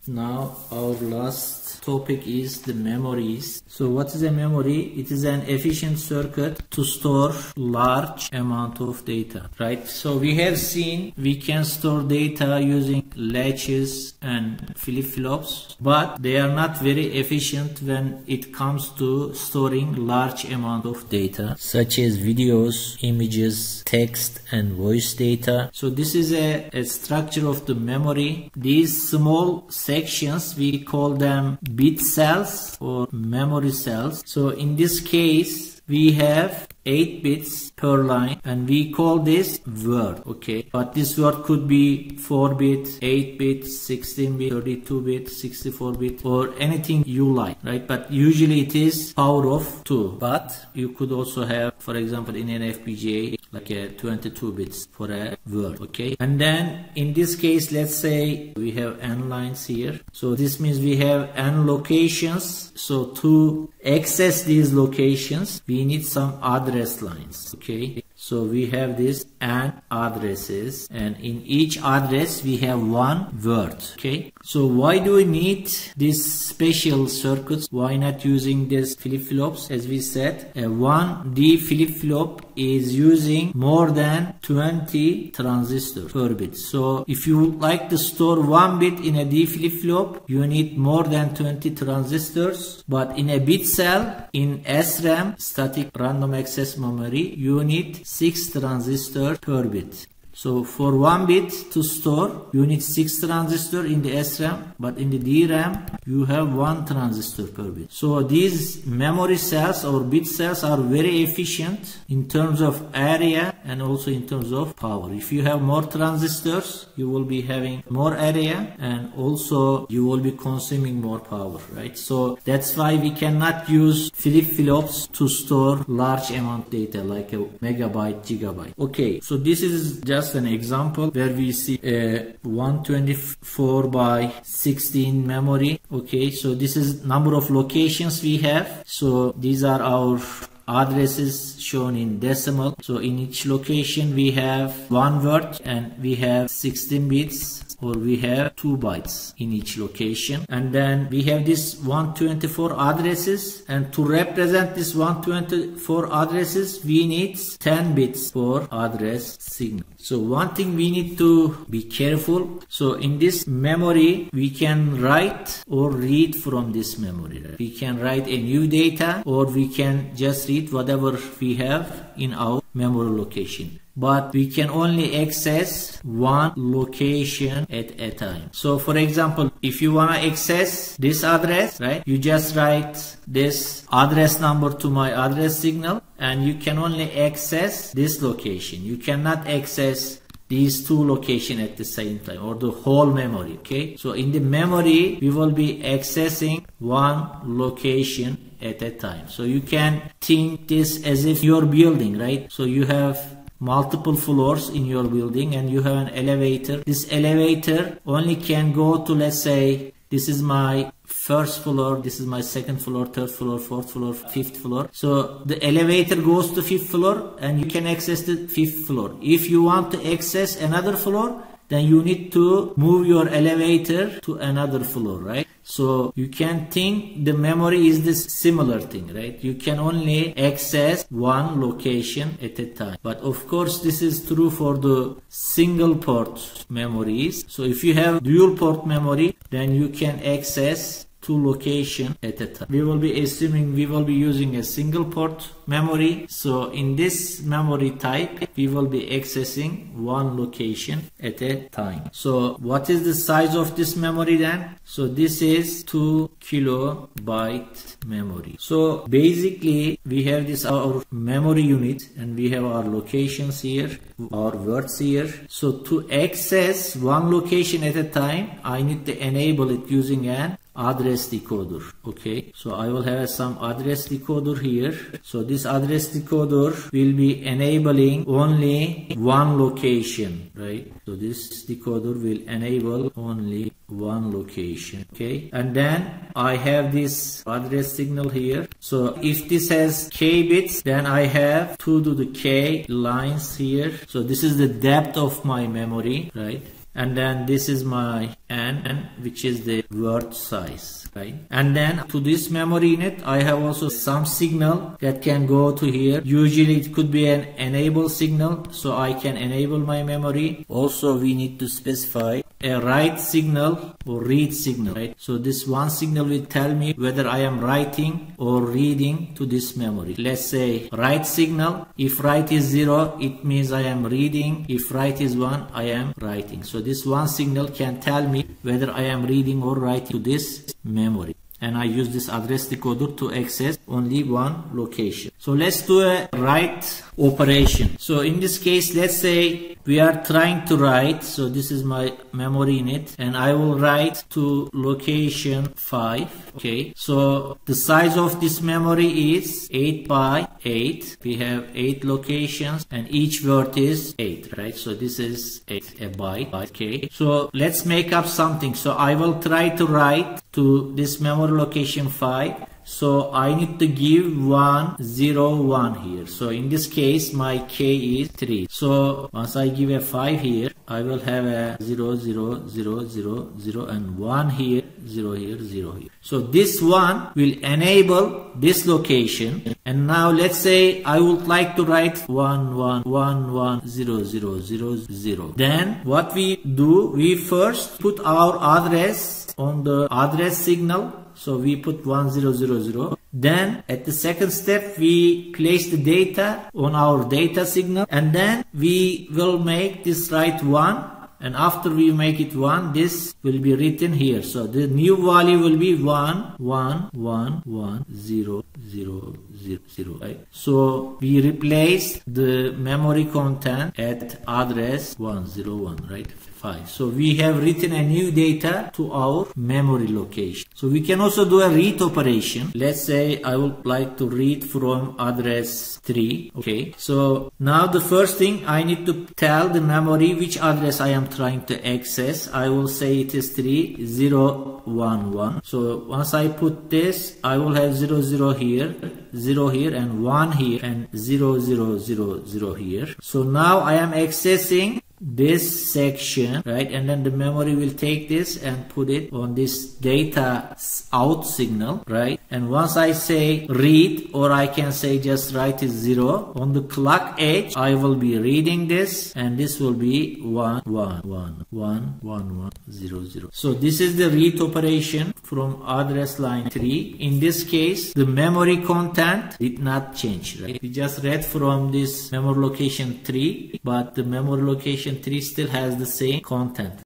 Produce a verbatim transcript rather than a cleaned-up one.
Now our last topic is the memories. So what is a memory? It is an efficient circuit to store large amount of data, right? So we have seen we can store data using latches and flip-flops, but they are not very efficient when it comes to storing large amount of data, such as videos, images, text and voice data. So this is a, a structure of the memory. These small sections, we call them bit cells or memory cells. So in this case, we have eight bits per line and we call this word, okay? But this word could be four bit, eight bit, sixteen bit, thirty-two bit, sixty-four bit, or anything you like, right? But usually it is power of two. But you could also have, for example, in an F P G A, like a twenty-two bits for a word, okay? And then in this case, let's say we have n lines here. So this means we have n locations. So to access these locations, we need some address lines, okay? So we have this n addresses, and in each address we have one word, okay? So why do we need these special circuits? Why not using this flip-flops? As we said, a one D flip-flop is using more than twenty transistors per bit. So if you would like to store one bit in a D flip-flop, you need more than twenty transistors. But in a bit cell, in S RAM, static random access memory, you need six transistors per bit. So for one bit to store, you need six transistors in the S RAM, but in the D RAM, you have one transistor per bit. So these memory cells or bit cells are very efficient in terms of area and also in terms of power. If you have more transistors, you will be having more area and also you will be consuming more power, right? So that's why we cannot use flip-flops to store large amount of data like a megabyte, gigabyte. Okay, so this is just an example where we see a one twenty-four by sixteen memory. Okay, so this is number of locations we have. So these are our addresses shown in decimal. So in each location we have one word and we have sixteen bits, or we have two bytes in each location. And then we have this one twenty-four addresses, and to represent this one twenty-four addresses we need ten bits for address signal. So one thing we need to be careful. So in this memory we can write or read from this memory. Right? We can write a new data or we can just read whatever we have in our memory location. But we can only access one location at a time. So for example, if you want to access this address, right, you just write this address number to my address signal and you can only access this location. You cannot access these two locations at the same time, or the whole memory, okay? So in the memory, we will be accessing one location at a time. So you can think this as if you're building, right? So you have multiple floors in your building and you have an elevator. This elevator only can go to, let's say, this is my first floor, this is my second floor, third floor, fourth floor, fifth floor. So the elevator goes to fifth floor and you can access the fifth floor. If you want to access another floor, then you need to move your elevator to another floor, right? So you can think the memory is this similar thing, right? You can only access one location at a time. But of course, this is true for the single port memories. So if you have dual port memory, then you can access two locations at a time. We will be assuming we will be using a single port memory. So in this memory type, we will be accessing one location at a time. So what is the size of this memory then? So this is two kilobyte memory. So basically we have this our memory unit and we have our locations here, our words here. So to access one location at a time, I need to enable it using an address decoder. Okay, so I will have some address decoder here. So this address decoder will be enabling only one location, right? So this decoder will enable only one location. Okay, and then I have this address signal here. So if this has k bits, then I have two to the k lines here. So this is the depth of my memory, right? And then this is my n n, which is the word size, right? And then to this memory unit, I have also some signal that can go to here. Usually it could be an enable signal, so I can enable my memory. Also, we need to specify a write signal or read signal, right? So this one signal will tell me whether I am writing or reading to this memory. Let's say write signal. If write is zero, it means I am reading. If write is one, I am writing. So this one signal can tell me whether I am reading or writing to this memory. And I use this address decoder to access only one location. So let's do a write operation. So in this case, let's say we are trying to write. So this is my memory unit, and I will write to location five. Okay. So the size of this memory is eight by eight. We have eight locations, and each word is eight, right? So this is eight, a byte. Okay. So let's make up something. So I will try to write to this memory location five. So I need to give one zero one here. So in this case, my k is three. So once I give a five here, I will have a zero zero zero zero zero and one here, zero here, zero here. So this one will enable this location. And now let's say I would like to write one one one one zero zero zero zero. Then what we do, we first put our address on the address signal. So we put one zero zero zero. Then at the second step, we place the data on our data signal, and then we will make this write one. And after we make it one, this will be written here. So the new value will be one one one one zero zero zero zero. Right? So we replace the memory content at address one zero one, right? five. So we have written a new data to our memory location. So we can also do a read operation. Let's say I would like to read from address three. Okay. So now the first thing, I need to tell the memory which address I am trying to access. I will say it is three zero one one. So once I put this, I will have zero zero here, zero here, and one here, and zero zero zero zero here. So now I am accessing this section, right? And then the memory will take this and put it on this data out signal, right? And once I say read, or I can say just write is zero, on the clock edge, I will be reading this, and this will be one one one one one one zero zero. So this is the read operation from address line three. In this case, the memory content did not change, right? We just read from this memory location three, but the memory location three still has the same content.